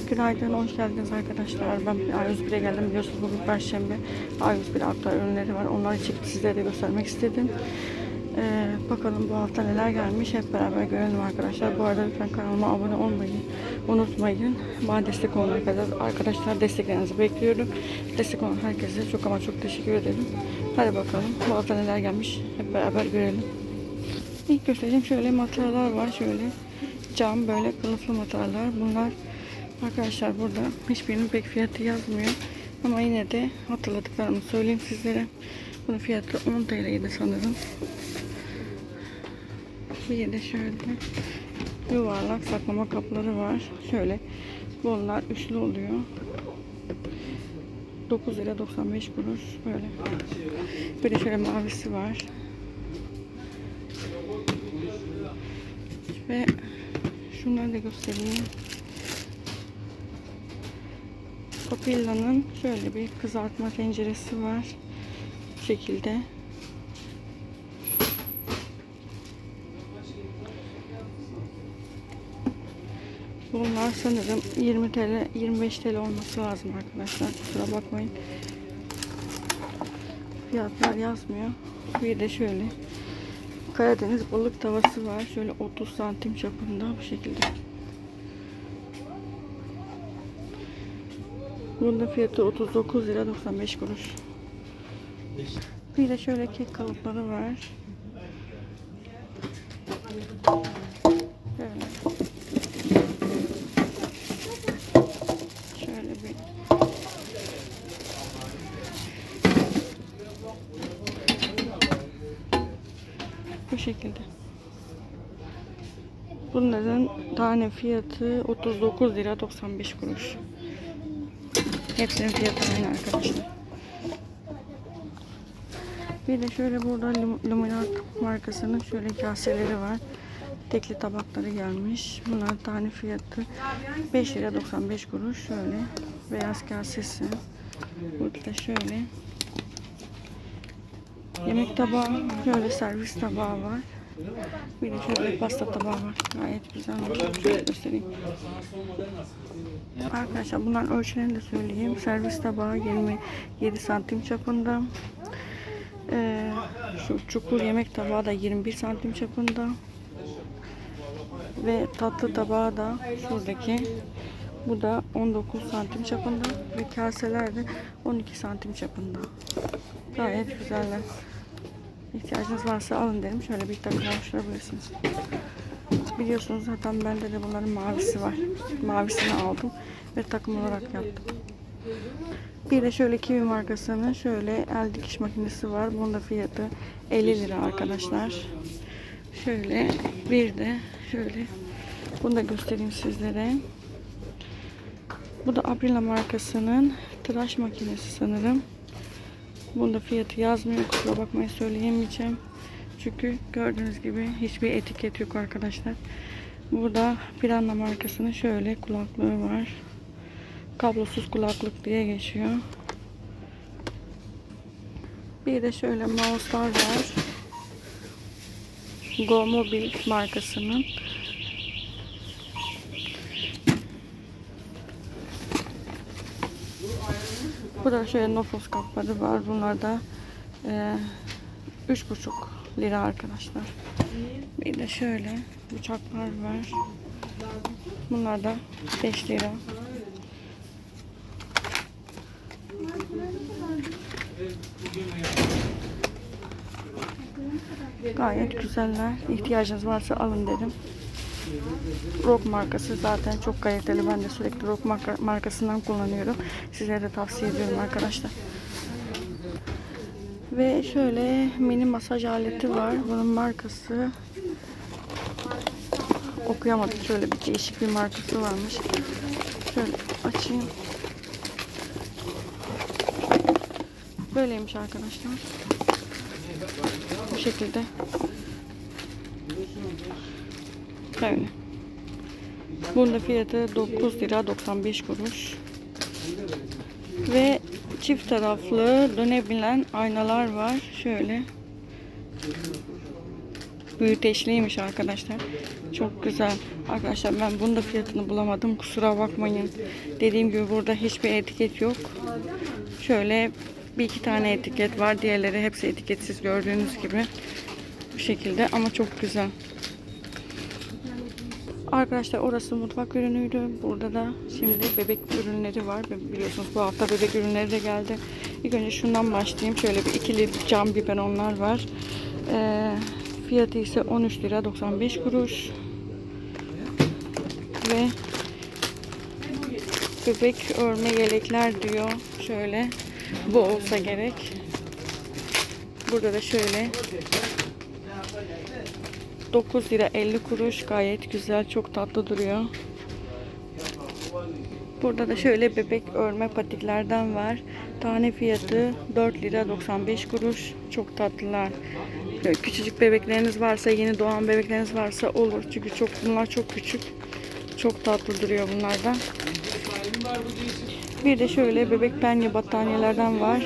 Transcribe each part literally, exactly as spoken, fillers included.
Günaydın, hoş geldiniz arkadaşlar. Ben A yüz bire geldim. Biliyorsunuz bugün Perşembe. A yüz bir aktar ürünleri var. Onları çekip sizlere de göstermek istedim. Ee, bakalım bu hafta neler gelmiş. Hep beraber görelim arkadaşlar. Bu arada lütfen kanalıma abone olmayı unutmayın. Bana destek olmak kadar arkadaşlar desteklerinizi bekliyorum. Destek olan herkese çok ama çok teşekkür ederim. Hadi bakalım bu hafta neler gelmiş. Hep beraber görelim. İlk göstereceğim şöyle mataryalar var. Şöyle cam böyle kılıflı mataryalar. Bunlar arkadaşlar burada hiçbirinin pek fiyatı yazmıyor. Ama yine de hatırladıklarımı söyleyeyim sizlere. Bunun fiyatı on TL'ydi sanırım. Bir de şöyle yuvarlak saklama kapları var. Şöyle bunlar üçlü oluyor. dokuz lira doksan beş kuruş böyle. Bir de şöyle mavisi var. Ve şunları da göstereyim. Papilla'nın şöyle bir kızartma tenceresi var. Bu şekilde. Bunlar sanırım yirmi TL, yirmi beş TL olması lazım arkadaşlar. Kusura bakmayın. Fiyatlar yazmıyor. Bir de şöyle Karadeniz balık tavası var. Şöyle otuz santim çapında bu şekilde. Bunun da fiyatı otuz dokuz lira doksan beş kuruş. Bir de şöyle kek kalıpları var. Böyle. Şöyle bir bu şekilde. Bunların tane fiyatı otuz dokuz lira doksan beş kuruş. Hepsinin fiyatı aynı arkadaşlar. Bir de şöyle burada Luminart markasının şöyle kaseleri var. Tekli tabakları gelmiş. Bunlar tane fiyatı beş lira doksan beş kuruş. Şöyle beyaz kasesi. Burada da şöyle yemek tabağı, şöyle servis tabağı var. Bir de şöyle pasta tabağı var. Gayet güzel. Şöyle göstereyim. Arkadaşlar bunların ölçülerini de söyleyeyim. Servis tabağı yirmi yedi santim çapında. Ee, şu çukur yemek tabağı da yirmi bir santim çapında. Ve tatlı tabağı da şuradaki. Bu da on dokuz santim çapında. Ve kaseler de on iki santim çapında. Gayet güzeller. İhtiyacınız varsa alın derim. Şöyle bir takım oluşturabilirsiniz. Biliyorsunuz zaten bende de bunların mavisi var. Mavisini aldım ve takım olarak yaptım. Bir de şöyle Kiwi markasının şöyle el dikiş makinesi var. Bunun da fiyatı elli lira arkadaşlar. Şöyle bir de şöyle bunu da göstereyim sizlere. Bu da Aprilia markasının tıraş makinesi sanırım. Bunda fiyatı yazmıyor. Kusura bakmayın söyleyemeyeceğim. Çünkü gördüğünüz gibi hiçbir etiket yok arkadaşlar. Burada Piranha markasının şöyle kulaklığı var. Kablosuz kulaklık diye geçiyor. Bir de şöyle mouse'lar var. Go Mobile markasının. Burada şöyle nofos kapları var. Bunlar da e, üç buçuk lira arkadaşlar. Bir de şöyle bıçaklar var. Bunlar da beş lira. Gayet güzeller. İhtiyacınız varsa alın dedim. Rock markası zaten çok kaliteli. Ben de sürekli Rock marka, markasından kullanıyorum. Sizlere de tavsiye ediyorum arkadaşlar. Ve şöyle mini masaj aleti var. Bunun markası okuyamadım. Şöyle bir değişik bir markası varmış. Şöyle açayım. Böyleymiş arkadaşlar. Bu şekilde. Böyle. Bunun da fiyatı dokuz lira doksan beş kuruş. Ve çift taraflı dönebilen aynalar var. Şöyle. Büyüteçliymiş arkadaşlar. Çok güzel. Arkadaşlar ben bunun da fiyatını bulamadım. Kusura bakmayın. Dediğim gibi burada hiçbir etiket yok. Şöyle bir iki tane etiket var. Diğerleri hepsi etiketsiz gördüğünüz gibi. Bu şekilde ama çok güzel. Arkadaşlar orası mutfak ürünüydü. Burada da şimdi bebek ürünleri var. Biliyorsunuz bu hafta bebek ürünleri de geldi. İlk önce şundan başlayayım. Şöyle bir ikili cam biberonlar var. Ee, fiyatı ise on üç lira doksan beş kuruş. Ve bebek örme yelekler diyor. Şöyle bu olsa gerek. Burada da şöyle dokuz lira elli kuruş, gayet güzel, çok tatlı duruyor. Burada da şöyle bebek örme patiklerden var. Tane fiyatı dört lira doksan beş kuruş. Çok tatlılar. Böyle küçücük bebekleriniz varsa, yeni doğan bebekleriniz varsa olur. Çünkü çok bunlar çok küçük. Çok tatlı duruyor bunlardan. Bir de şöyle bebek penye battaniyelerden var.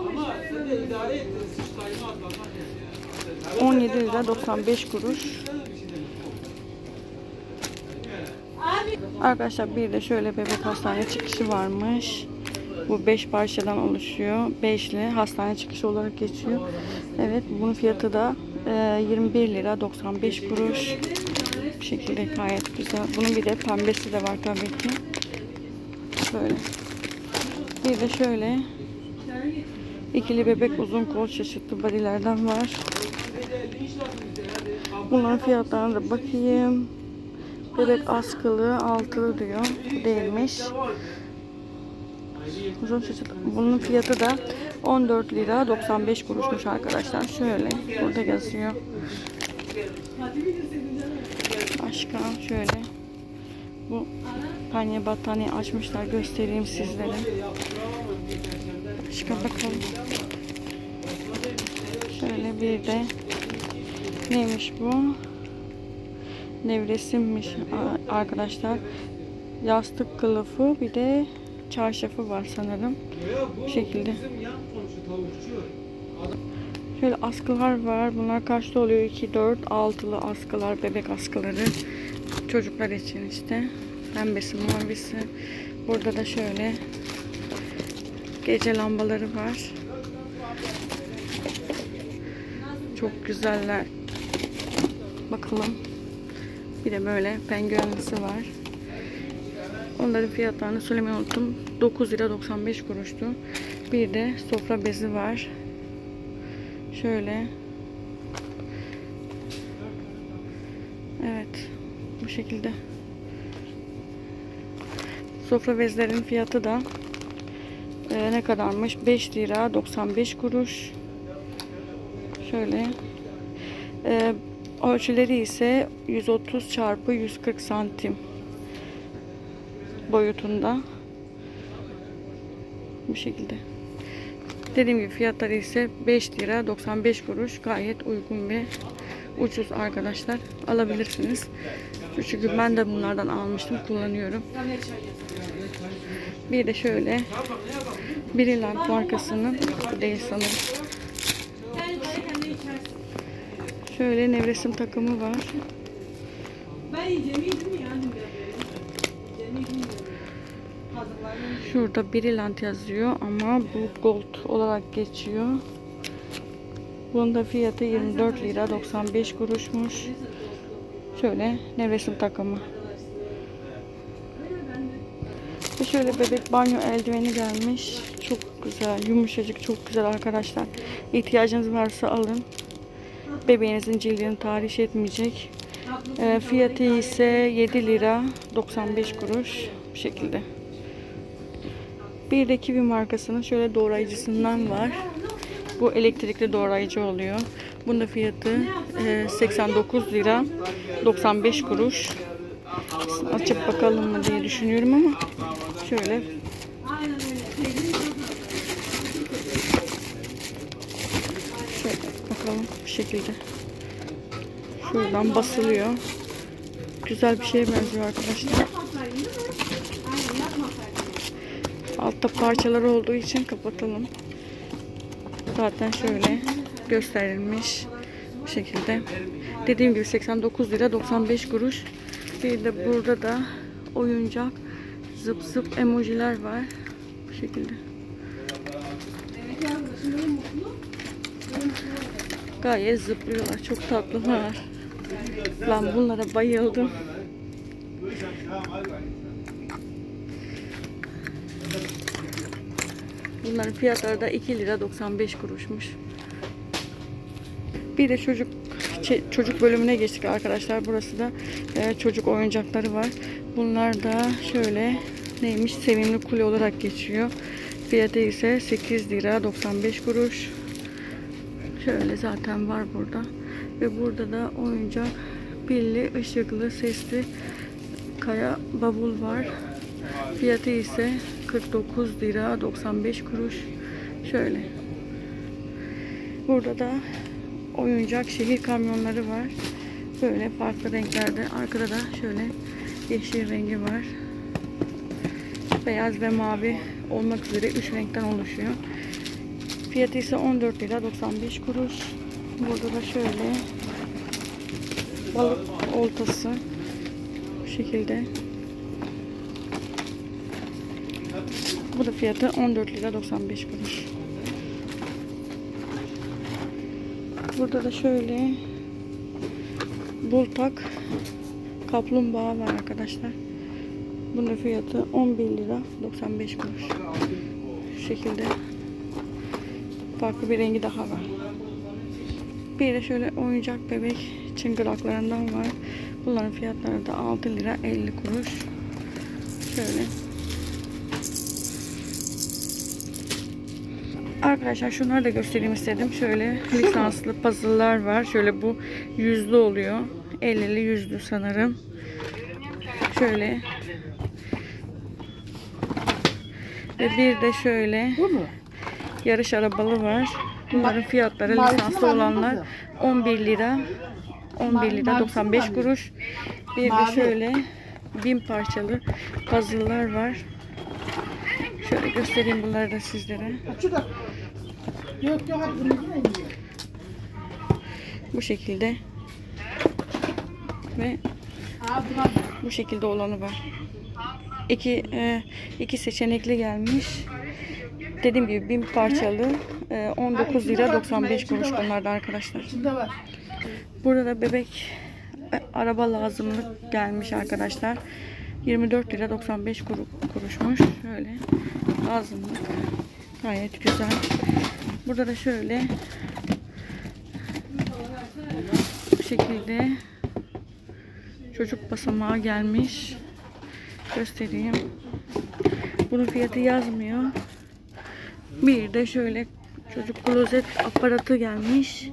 on yedi lira doksan beş kuruş. Arkadaşlar bir de şöyle bebek hastane çıkışı varmış. Bu beş parçadan oluşuyor. beşli hastane çıkışı olarak geçiyor. Evet, bunun fiyatı da yirmi bir lira doksan beş kuruş. Bu şekilde gayet güzel. Bunun bir de pembesi de var tabii ki. Böyle. Bir de şöyle ikili bebek uzun kol çeşitli bodylerden var. Bunların fiyatlarına da bakayım. Bebek askılı altılı diyor. Değilmiş. Uzun çeşit. Bunun fiyatı da on dört lira doksan beş kuruşmuş arkadaşlar. Şöyle burada yazıyor. Başka şöyle bu penye battaniye açmışlar, göstereyim sizlere. Başka bakalım. Şöyle bir de neymiş bu? Nevresimmiş arkadaşlar. Yastık kılıfı, bir de çarşafı var sanırım. Bu şekilde. Şöyle askılar var. Bunlar kaçta oluyor? iki, dört, altılı askılar, bebek askıları. Çocuklar için işte. Pembesi, mavisi. Burada da şöyle gece lambaları var. Çok güzeller. Bakalım. Bir de böyle penguenlisi var. Onların fiyatlarını söylemeyi unuttum. dokuz lira doksan beş kuruştu. Bir de sofra bezi var. Şöyle. Evet. Bu şekilde. Sofra bezlerin fiyatı da e, ne kadarmış? beş lira doksan beş kuruş. Şöyle. E, ölçüleri ise yüz otuz çarpı yüz kırk santim boyutunda. Bu şekilde. Dediğim gibi fiyatları ise beş lira doksan beş kuruş. Gayet uygun ve ucuz arkadaşlar. Alabilirsiniz. Çünkü ben de bunlardan almıştım. Kullanıyorum. Bir de şöyle Brilliant markasının, bu değil sanırım. Şöyle nevresim takımı var. Şurada Brilliant yazıyor ama bu gold olarak geçiyor. Bunun da fiyatı yirmi dört lira doksan beş kuruşmuş. Şöyle nevresim takımı. Ve şöyle bebek banyo eldiveni gelmiş. Çok güzel, yumuşacık, çok güzel arkadaşlar. İhtiyacınız varsa alın. Bebeğinizin cildini tahriş etmeyecek. E, fiyatı ise yedi lira doksan beş kuruş. Bu şekilde. Bir de Kiwi markasının şöyle doğrayıcısından var. Bu elektrikli doğrayıcı oluyor. Bunun da fiyatı e, seksen dokuz lira doksan beş kuruş. Açıp bakalım mı diye düşünüyorum ama şöyle. Şöyle bakalım bu şekilde. Şuradan basılıyor. Güzel bir şeye benziyor arkadaşlar. Altta parçalar olduğu için kapatalım. Zaten şöyle gösterilmiş bu şekilde. Dediğim gibi seksen dokuz lira doksan beş kuruş. Bir de burada da oyuncak zıp zıp emojiler var. Bu şekilde. Gayet zıplıyorlar. Çok tatlılar. Ben bunlara bayıldım. Bunların fiyatları da iki lira doksan beş kuruşmuş. Bir de çocuk çocuk bölümüne geçtik arkadaşlar. Burası da e, çocuk oyuncakları var. Bunlar da şöyle neymiş? Sevimli kule olarak geçiyor. Fiyatı ise sekiz lira doksan beş kuruş. Şöyle zaten var burada. Ve burada da oyuncak pilli, ışıklı, sesli kaya bavul var. Fiyatı ise kırk dokuz lira doksan beş kuruş. Şöyle. Burada da oyuncak şehir kamyonları var. Böyle farklı renklerde. Arkada da şöyle yeşil rengi var. Beyaz ve mavi olmak üzere üç renkten oluşuyor. Fiyatı ise on dört lira doksan beş kuruş. Burada da şöyle balık oltası bu şekilde. Bu da fiyatı on dört lira doksan beş kuruş. Burada da şöyle bultak kaplumbağa var arkadaşlar. Bunun fiyatı on bir lira doksan beş kuruş. Şu şekilde farklı bir rengi daha var. Bir de şöyle oyuncak bebek çıngıraklarından var. Bunların fiyatları da altı lira elli kuruş. Şöyle. Arkadaşlar şunları da göstereyim istedim. Şöyle lisanslı puzzle'lar var. Şöyle bu yüzlü oluyor. ellili yüzlü sanırım. Şöyle. Ve bir de şöyle yarış arabalı var. Bunların fiyatları lisanslı olanlar on bir lira on bir lira doksan beş kuruş. Bir de şöyle bin parçalı puzzle'lar var. Şöyle göstereyim bunları da sizlere. Bu şekilde ve bu şekilde olanı var. İki, e, iki seçenekli gelmiş. Dediğim gibi bin parçalı e, on dokuz lira doksan beş kuruş bunlarda arkadaşlar. Burada da bebek e, araba lazımlık gelmiş arkadaşlar. yirmi dört lira doksan beş kuruşmuş. Şöyle lazımlık. Gayet güzel. Burada da şöyle bu şekilde çocuk basamağı gelmiş. Göstereyim. Bunun fiyatı yazmıyor. Bir de şöyle çocuk klozet aparatı gelmiş.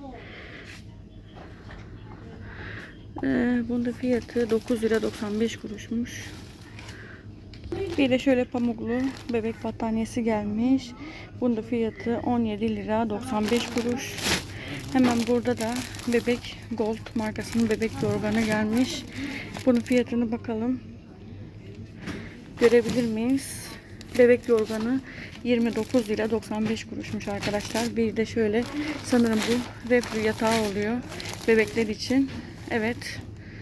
Ee, bunun da fiyatı dokuz lira doksan beş kuruşmuş. Bir de şöyle pamuklu bebek battaniyesi gelmiş. Bunun da fiyatı on yedi lira doksan beş kuruş. Hemen burada da bebek Gold markasının bebek yorganı gelmiş. Bunun fiyatını bakalım. Görebilir miyiz? Bebek yorganı yirmi dokuz lira doksan beş kuruşmuş arkadaşlar. Bir de şöyle sanırım bu reflü yatağı oluyor bebekler için. Evet.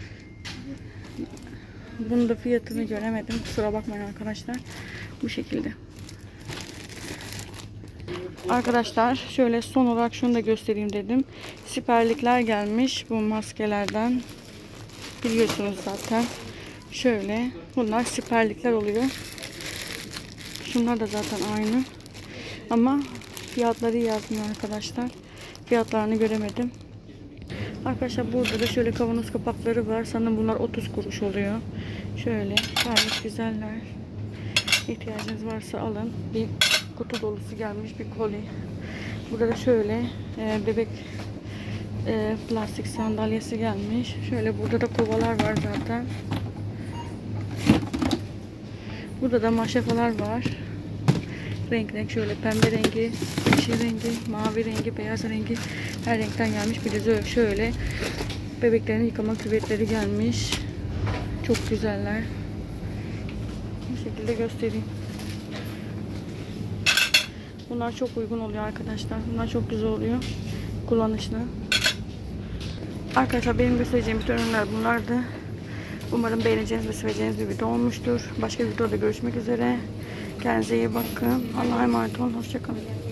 Bunun da fiyatını göremedim. Kusura bakmayın arkadaşlar. Bu şekilde. Arkadaşlar şöyle son olarak şunu da göstereyim dedim. Siperlikler gelmiş bu maskelerden. Biliyorsunuz zaten. Şöyle. Bunlar siperlikler oluyor. Şunlar da zaten aynı. Ama fiyatları yazmıyor arkadaşlar. Fiyatlarını göremedim. Arkadaşlar burada da şöyle kavanoz kapakları var. Sanırım bunlar otuz kuruş oluyor. Şöyle gayet güzeller. İhtiyacınız varsa alın. Bir kutu dolusu gelmiş bir koli. Burada da şöyle e, bebek e, plastik sandalyesi gelmiş. Şöyle burada da kovalar var zaten. Burada da maşrafalar var. Renk renk şöyle pembe rengi, yeşil rengi, mavi rengi, beyaz rengi her renkten gelmiş. Bir de şöyle bebeklerin yıkama küvetleri gelmiş. Çok güzeller. Bu şekilde göstereyim. Bunlar çok uygun oluyor arkadaşlar. Bunlar çok güzel oluyor. Kullanışlı. Arkadaşlar benim göstereceğim bütün ürünler bunlardı. Umarım beğeneceğiniz ve seveceğiniz bir video olmuştur. Başka bir videoda görüşmek üzere. Kendinize iyi bakın. Allah'a emanet olun. Hoşçakalın.